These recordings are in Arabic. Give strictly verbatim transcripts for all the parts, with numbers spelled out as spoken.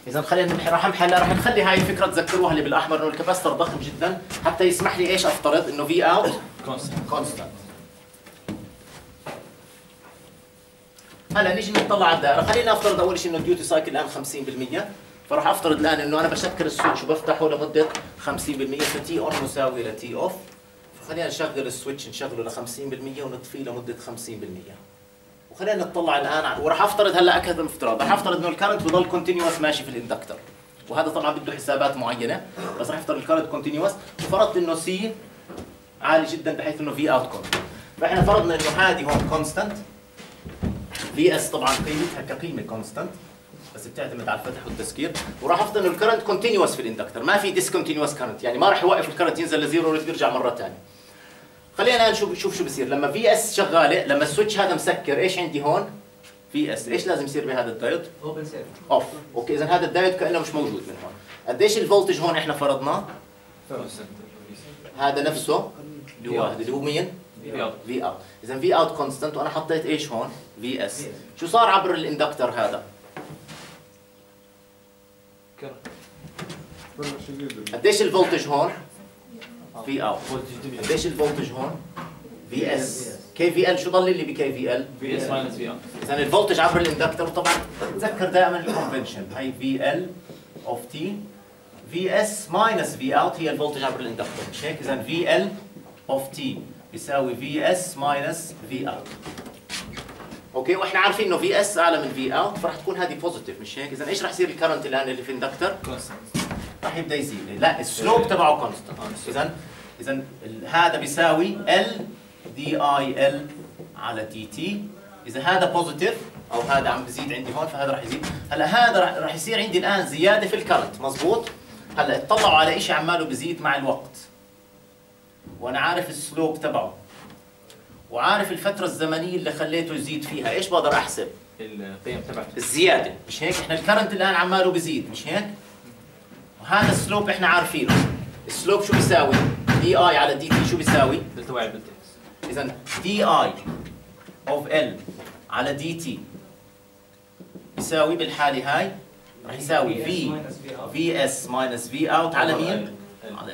اذا خلينا راح نحلها، راح نخلي هاي الفكره تذكروها اللي بالاحمر انه الكباستر ضخم جدا حتى يسمح لي ايش افترض انه في اوت كونستانت. هلا نيجي نطلع على الدائره، خلينا نفترض اول شيء انه الديوتي سايكل الان خمسين بالمئة، فراح افترض الان انه انا بشكر السويتش وبفتحه لمده خمسين بالمئة، فتي اون مساوي لتي اوف. فخلينا نشغل السويتش نشغله ل خمسين بالمئة ونطفيه لمده خمسين بالمئة. وخلينا نطلع الان وراح افترض هلا اكد الافتراض، راح افترض انه الكرنت بضل كونتينيوس ماشي في الاندكتر، وهذا طبعا بده حسابات معينه، بس راح افترض الكرنت كونتينيوس، وفرضت انه سي عالي جدا بحيث انه في اوت كونستنت. فاحنا فرضنا انه هذه هون كونستنت، في اس طبعا قيمتها كقيمه كونستنت بس بتعتمد على الفتح والتسكير، وراح افترض انه الكرنت كونتينيوس في الاندكتر، ما في ديسكونتينيوس كرنت، يعني ما راح يوقف الكرنت ينزل لزيرو ويرجع مره ثانيه. خلينا نشوف شوف شو بصير لما في اس شغاله، لما السويتش هذا مسكر، ايش عندي هون؟ في اس، ايش لازم يصير بهذا الدايود؟ اوبن سيركت اوف. اوكي، اذا هذا الدايود كانه مش موجود من هون. قديش الفولتج هون احنا فرضناه؟ هذا نفسه اللي هو اللي هو مين؟ في اوت. اذا في اوت كونستنت، وانا حطيت ايش هون؟ في اس. شو صار عبر الاندكتر هذا؟ قديش الفولتج هون؟ في اوت. قديش الفولتج هون؟ في اس. كي في ال شو ضل اللي بكي في ال؟ في اس ماينس في اوت. اذا الفولتج عبر الاندكتر، وطبعا تذكر دائما الكونفنشن، هي في ال اوف تي، في اس ماينس في اوت هي الفولتج عبر الاندكتر، مش هيك؟ اذا في ال اوف تي بيساوي في اس ماينس في اوت. اوكي، واحنا عارفين انه في اس اعلى من في اوت، فراح تكون هذه بوزيتيف، مش هيك؟ اذا ايش راح يصير الكرنت الان اللي في الاندكتر؟ كونستنت. راح يبدا يزيد، لا السلوب تبعه كونستنت. اذا اذا هذا بيساوي ال دي اي ال على دي تي. اذا هذا بوزيتيف او هذا عم بزيد عندي هون، فهذا راح يزيد. هلا هذا راح يصير عندي الان زياده في الكرنت، مزبوط؟ هلا اطلعوا على شيء عماله بزيد مع الوقت، وانا عارف السلوب تبعه وعارف الفتره الزمنيه اللي خليته يزيد فيها، ايش بقدر احسب؟ القيم تبعته، الزياده، مش هيك؟ احنا الكرنت الان عماله بزيد، مش هيك؟ وهذا السلوب احنا عارفينه. السلوب شو بيساوي؟ دي اي على دي تي شو بيساوي؟ دلتا واي دلتا اكس. اذا دي اي اوف ال على دي تي يساوي بالحاله هاي راح يساوي في في اس ماينس في اوت على مين؟ على ال.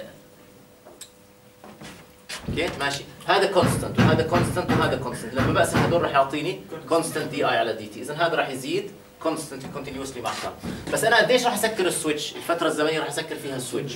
اوكي ماشي، هذا كونستنت وهذا كونستنت وهذا كونستنت، لما بقسم هذول راح يعطيني كونستنت دي اي على دي تي، اذا هذا راح يزيد كونستنت كونتينيوسلي مع الكرنت. بس انا قديش راح اسكر السويتش؟ الفتره الزمنيه راح اسكر فيها السويتش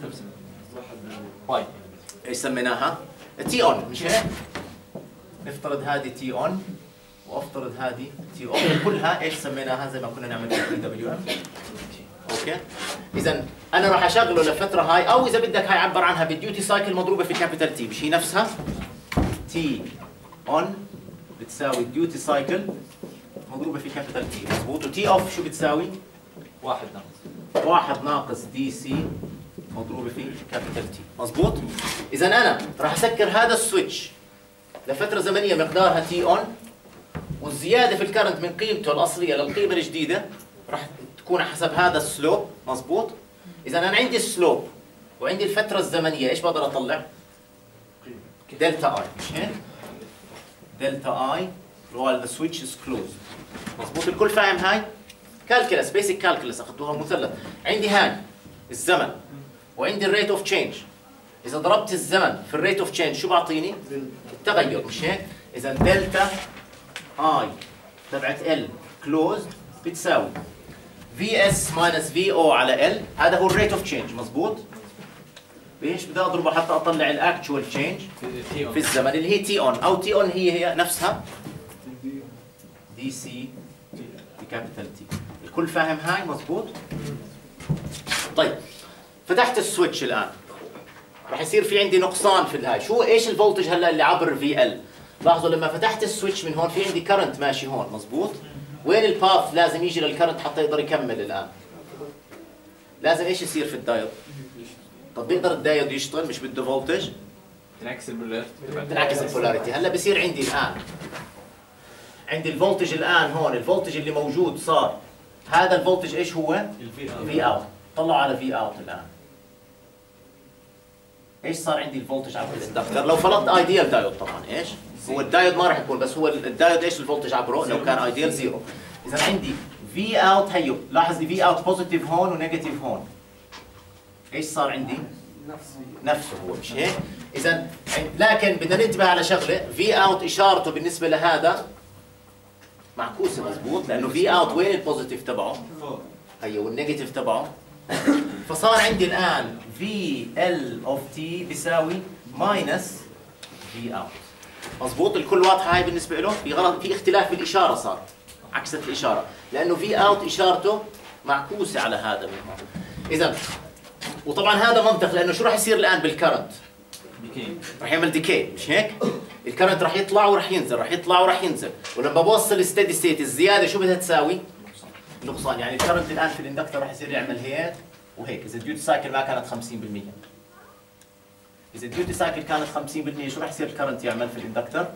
واي، ايش سميناها؟ تي اون، مش هيك؟ نفترض هذه تي اون وافترض هذه تي اون، كلها ايش سميناها زي ما كنا نعمل في بي دبليو ام. اوكي؟ اذا انا راح اشغله لفتره هاي، او اذا بدك هاي عبر عنها بالديوتي سايكل مضروبه في كابيتال تي، مش هي نفسها؟ تي اون بتساوي الديوتي سايكل مضروبه في كابيتال تي، مضبوط؟ وتي اوف شو بتساوي؟ واحد ناقص واحد ناقص دي سي مضروبه في كابيتال تي، مضبوط؟ اذا انا راح اسكر هذا السويتش لفتره زمنيه مقدارها تي اون، والزياده في الكرنت من قيمته الاصليه للقيمه الجديده راح تكون حسب هذا السلوب، مضبوط؟ اذا انا عندي السلوب وعندي الفتره الزمنيه، ايش بقدر اطلع؟ دلتا اي، مش هيك؟ دلتا اي while the switch is closed، مضبوط؟ الكل فاهم هاي؟ كالكولس، بيسك كالكولس اخذتوها مثلث. عندي هاي الزمن وعندي الريت اوف تشينج، اذا ضربت الزمن في الريت اوف تشينج شو بعطيني؟ التغير، مش هيك؟ اذا دلتا اي تبعت ال كلوزد بتساوي في اس ماينس في او على ال، هذا هو الريت اوف تشينج، مضبوط؟ ايش بدي اضربه حتى اطلع الاكتشوال تشينج في الزمن اللي هي تي اون، او تي اون هي هي نفسها دي سي بكابيتال تي. الكل فاهم هاي؟ مضبوط؟ طيب فتحت السويتش الان راح يصير في عندي نقصان في الهاي، شو ايش الفولتج هلا اللي عبر في ال؟ لاحظوا لما فتحت السويتش من هون في عندي كرنت ماشي هون، مضبوط؟ وين الباث لازم يجي للكرنت حتى يقدر يكمل الان؟ لازم ايش يصير في الدايود؟ طب بيقدر الدايود يشتغل مش بده فولتج؟ تنعكس البولاريتي، تنعكس البولاريتي. هلا بصير عندي الان عندي الفولتج الان هون، الفولتج اللي موجود صار هذا الفولتج ايش هو؟ في اوت. طلعوا على في اوت الان. ايش صار عندي الفولتج عبر الاندكتر؟ لو فرضت ايديال دايود طبعا ايش؟ هو الدايود ما راح يكون، بس هو الدايود ايش الفولتج عبره؟ لو كان ايديال زيرو. اذا عندي في اوت هيو لاحظ لي في اوت بوزيتيف هون ونيجاتيف هون. ايش صار عندي؟ نفسه هو مش هيك؟ اذا لكن بدنا ننتبه على شغله، في اوت اشارته بالنسبه لهذا معكوسه مضبوط، لانه في اوت وين البوزيتيف تبعه؟ هي والنيجاتيف تبعه. فصار عندي الان في ال اوف تي بيساوي ماينس في اوت. مضبوط؟ الكل واضحه هاي بالنسبه له؟ في غلط، في اختلاف بالاشاره صار، عكست الاشاره، لانه في اوت اشارته معكوسه على هذا من هون. اذا وطبعا هذا منطق، لانه شو راح يصير الان بالكرنت؟ ديكي راح يعمل ديكي مش هيك؟ الكرنت راح يطلع وراح ينزل، راح يطلع وراح ينزل، ولما بوصل ستيدي ستيت الزياده شو بدها تساوي؟ نقصان. يعني الكرنت الان في الاندكتر راح يصير يعمل هيك وهيك اذا الديوتي سايكل ما كانت خمسين بالمية. اذا الديوتي سايكل كانت خمسين بالمية شو راح يصير الكرنت يعمل في الاندكتر؟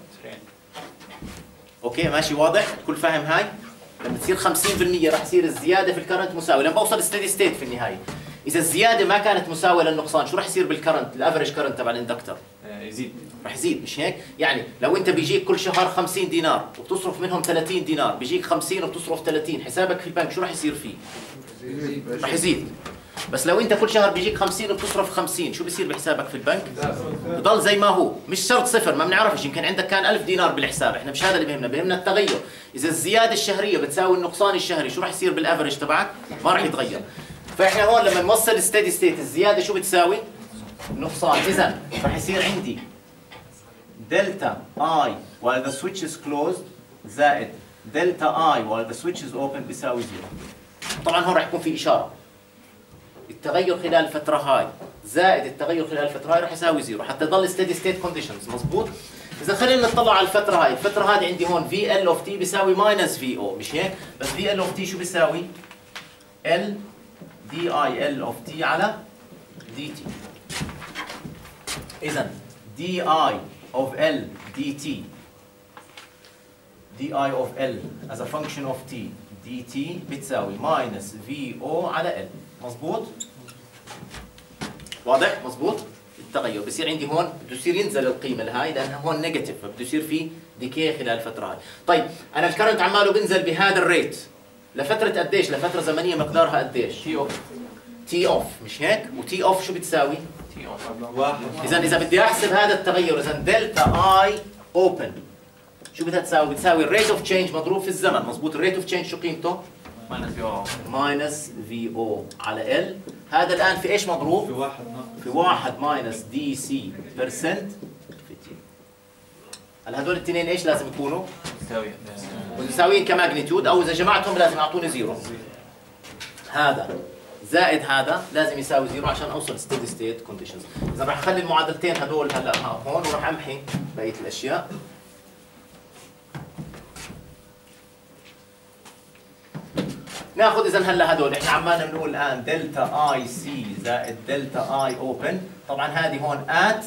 اوكي ماشي واضح؟ كل فاهم هاي؟ لما تصير خمسين بالمية راح يصير الزياده في الكرنت مساوي، لما بوصل ستيدي ستيت في النهايه اذا الزياده ما كانت مساويه للنقصان شو راح يصير بالكرنت؟ الافرج كرنت تبع الاندكتر يزيد، راح يزيد مش هيك؟ يعني لو انت بيجيك كل شهر خمسين دينار وبتصرف منهم ثلاثين دينار، بيجيك خمسين وبتصرف ثلاثين، حسابك في البنك شو راح يصير فيه؟ راح يزيد. بس لو انت كل شهر بيجيك خمسين وبتصرف خمسين شو بيصير بحسابك في البنك؟ بضل زي ما هو، مش شرط صفر، ما بنعرفش، يمكن عندك كان ألف دينار بالحساب، احنا مش هذا اللي بيهمنا، بيهمنا التغير. اذا الزياده الشهريه بتساوي النقصان الشهري شو راح يصير بالافرج تبعك؟ ما راح يتغير. فاحنا هون لما نوصل ستيدي ستيت الزياده شو بتساوي؟ نقصان. اذا راح يصير عندي دلتا اي while the switch is closed زائد دلتا اي while the switch is open بيساوي زيرو. طبعا هون راح يكون في اشاره، التغير خلال الفتره هاي زائد التغير خلال الفتره هاي راح يساوي زيرو حتى يضل ستيدي ستيت كونديشنز. مضبوط؟ اذا خلينا نطلع على الفتره هاي، الفتره هذه عندي هون في ال اوف تي بيساوي ماينس في او مش هيك؟ بس في ال اوف تي شو بيساوي؟ ال دي اي ال اوف تي على دي تي. اذا دي اي of L dt di of L as a function of t dt بتساوي minusvo على L. مظبوط؟ واضح؟ مظبوط؟ التغير بصير عندي هون بده يصير ينزل القيمه لهي لان هون نيجاتيف، فبده يصير في ديكي خلال الفتره هاي. طيب انا الكرنت عماله بنزل بهذا الريت لفتره قديش؟ لفتره زمنيه مقدارها قديش؟ تي اوف تي اوف مش هيك؟ وتي اوف شو بتساوي؟ تي اوف واحد. اذا اذا بدي احسب هذا التغير، اذا دلتا اي اوبن شو بدها تساوي؟ بتساوي الريت اوف تشينج مضروب في الزمن. مضبوط؟ الريت اوف تشينج شو قيمته؟ ماينس في او ماينس في او على ال. هذا الان في ايش مضروب؟ في واحد في واحد ماينس دي سي برسنت في تي. هلا هذول الاثنين ايش لازم يكونوا؟ تساوي متساويين كماجنتيود، او اذا جمعتهم لازم يعطوني زيرو. هذا زائد هذا لازم يساوي زيرو عشان اوصل ستيدي ستيت كونديشنز. اذا راح اخلي المعادلتين هذول هلا هون وراح امحي بقيه الاشياء. ناخذ اذا هلا هذول احنا عمالنا بنقول الان دلتا اي سي زائد دلتا اي اوبن، طبعا هذه هون ات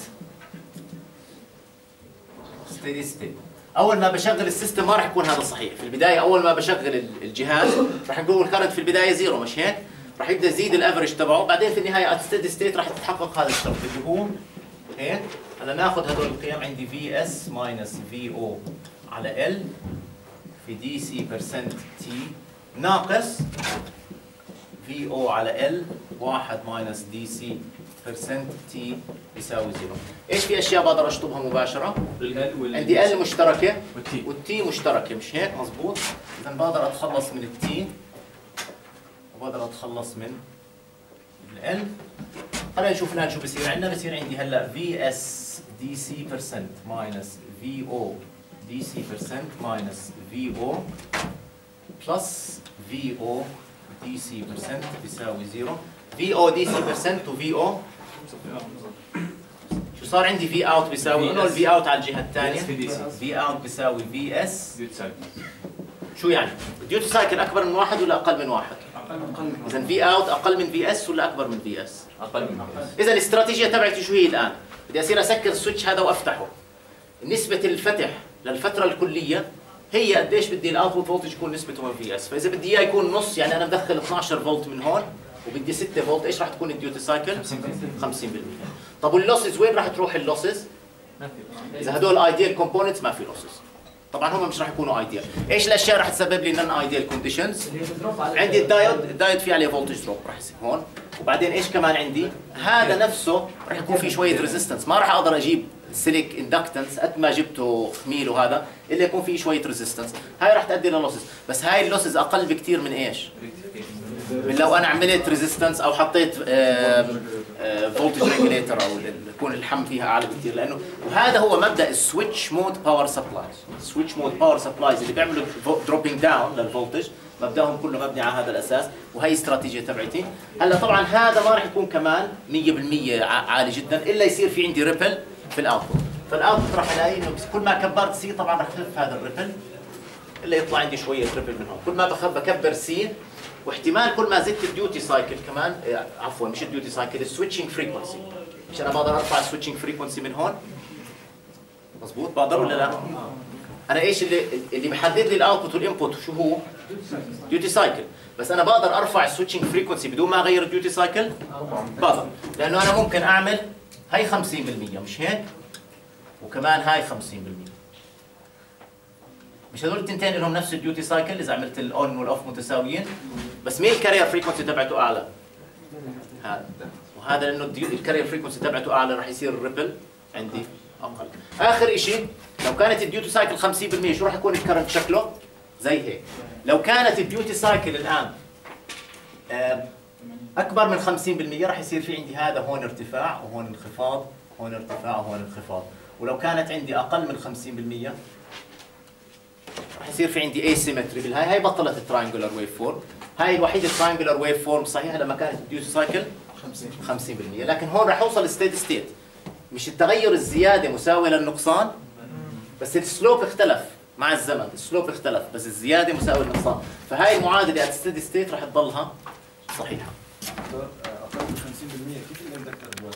ستيدي ستيت. اول ما بشغل السيستم ما راح يكون هذا صحيح، في البدايه اول ما بشغل الجهاز راح نقول الكرنت في البدايه زيرو مش هيك؟ راح يبدا يزيد الافرج تبعه، بعدين في النهايه ات ستيدي ستيت راح تتحقق هذا الشرط اللي هو هيك. هلا ناخذ هذول القيم، عندي في اس ماينس في او على ال في دي سي برسنت تي ناقص في او على ال واحد ماينس دي سي برسنت تي يساوي زيرو. ايش في اشياء بقدر اشطبها مباشره؟ عندي ال مشتركه والتي والتي مشتركه مش هيك؟ مضبوط؟ اذا بقدر اتخلص من التي وبقدر اتخلص من ال. خلينا نشوف الان شو بصير عندنا. بصير عندي هلا في اس دي سي برسنت ماينس في او دي سي برسنت ماينس في او بلس في او دي سي برسنت بيساوي زيرو. في او دي سي برسنت وفي او شو صار عندي؟ في اوت بيساوي انه الفي اوت على الجهه الثانيه في اوت بيساوي في اس. شو يعني؟ الديوتي سايكل اكبر من واحد ولا اقل من واحد؟ اذا في اوت اقل من في اس ولا اكبر من في اس؟ اقل من اذا الاستراتيجيه تبعتي شو هي الان؟ بدي اصير اسكر السويتش هذا وافتحه. نسبه الفتح للفتره الكليه هي قديش بدي الاوتبوت فولتج يكون نسبته من في اس، فاذا بدي اياه يكون نص يعني انا مدخل اثنعش فولت من هون وبدي ستة فولت، ايش راح تكون الديوتي سايكل؟ خمسين بالمية. طب واللوسز وين راح تروح اللوسز؟ اذا هدول ايديال كومبوننتس ما في لوسز. طبعا هم مش راح يكونوا ايديال. ايش الاشياء راح تسبب لي نون ايديال كونديشنز؟ عندي الدايود، الدايود في عليه فولتج دروب راح يصير هون، وبعدين ايش كمان عندي؟ هذا نفسه راح يكون في شويه ريزيستنس، ما راح اقدر اجيب سيليك اندكتنس قد ما جبته خميل وهذا الا يكون في شويه ريزيستنس، هاي راح تؤدي للوسز، بس هاي اللوسز اقل بكثير من ايش؟ من لو انا عملت ريزيستنس او حطيت فولتج ريجوليتر او يكون الحم فيها اعلى بكثير، لانه وهذا هو مبدا السويتش مود باور سبلايز، السويتش مود باور سبلايز اللي بيعملوا دروبينج داون للفولتج مبداهم كله مبني على هذا الاساس، وهي الاستراتيجيه تبعتي. هلا طبعا هذا ما راح يكون كمان مية بالمية عالي جدا الا يصير في عندي ريبل في الاوتبوت، فالاوتبوت راح الاقي انه كل ما كبرت سي طبعا راح يخف هذا الريبل الا يطلع عندي شويه ريبل من هون، كل ما بخب بكبر سي، واحتمال كل ما زدت الديوتي سايكل كمان إيه عفوا مش الديوتي سايكل السويتشنج فريكونسي، مش انا بقدر ارفع السويتشنج فريكونسي من هون مضبوط بقدر ولا لا؟ انا ايش اللي اللي بحدد لي الاوتبوت والانبوت شو هو؟ ديوتي سايكل، بس انا بقدر ارفع السويتشنج فريكونسي بدون ما اغير الديوتي سايكل؟ بقدر، لانه انا ممكن اعمل هي خمسين بالمية مش هيك؟ وكمان هاي خمسين بالمية، مش هذول التنتين لهم نفس الديوتي سايكل اذا عملت الاون والاوف متساويين، بس مين الكارير فريكونسي تبعته اعلى؟ هذا، وهذا لانه الكارير فريكونسي تبعته اعلى راح يصير الريبل عندي اقل. اخر شيء لو كانت الديوتي سايكل خمسين بالمية شو راح يكون الكرنت شكله؟ زي هيك. لو كانت الديوتي سايكل الان اكبر من خمسين بالمية راح يصير في عندي هذا هون ارتفاع وهون انخفاض، هون ارتفاع وهون انخفاض، ولو كانت عندي اقل من خمسين بالمية راح يصير في عندي asymmetry بالهاي، هاي بطلت التراينجولار ويف فورم، هاي الوحيده التراينجولار ويف فورم صحيحه لما كانت الديوتي سايكل خمسين بالمية، لكن هون راح اوصل ستيدي ستيت، مش التغير الزياده مساوي للنقصان، بس السلوب اختلف مع الزمن، السلوب اختلف بس الزياده مساوي للنقصان، فهاي المعادله ات ستيدي ستيت راح تضلها صحيحه. اقل من خمسين بالمية كيف الاندكتر